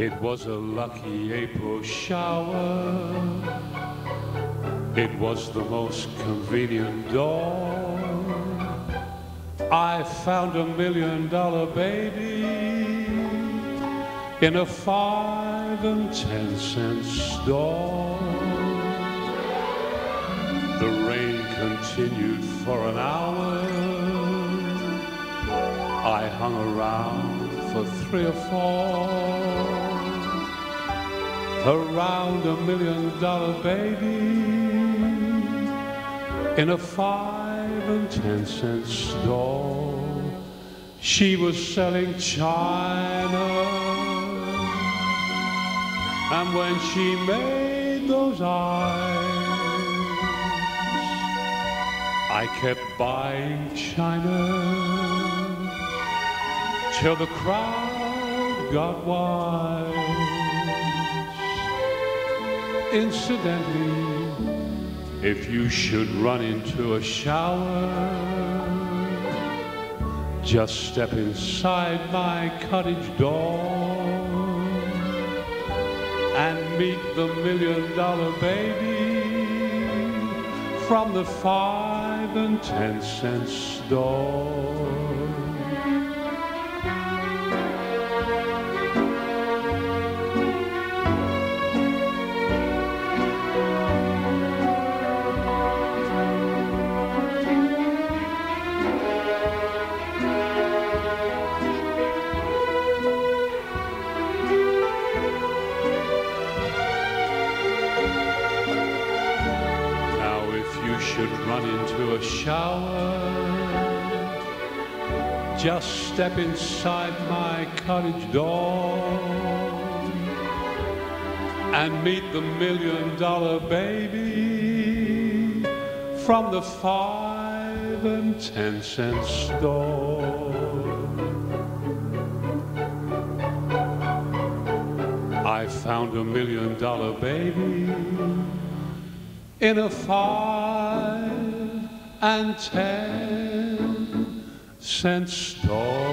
It was a lucky April shower. It was the most convenient dawn. I found $1 million baby in a 5 and 10 cent store. The rain continued for an hour. I hung around for 3 or 4 around $1 million baby in a 5 and 10 cent store. She was selling china, and when she made those eyes, I kept buying china till the crowd got wise. Incidentally, if you should run into a shower, just step inside my cottage door and meet the $1 million baby from the 5 and 10 cent store. Should run into a shower, just step inside my cottage door and meet the $1 million baby from the 5 and 10 cent store. I found $1 million baby in a 5 and 10 cent store.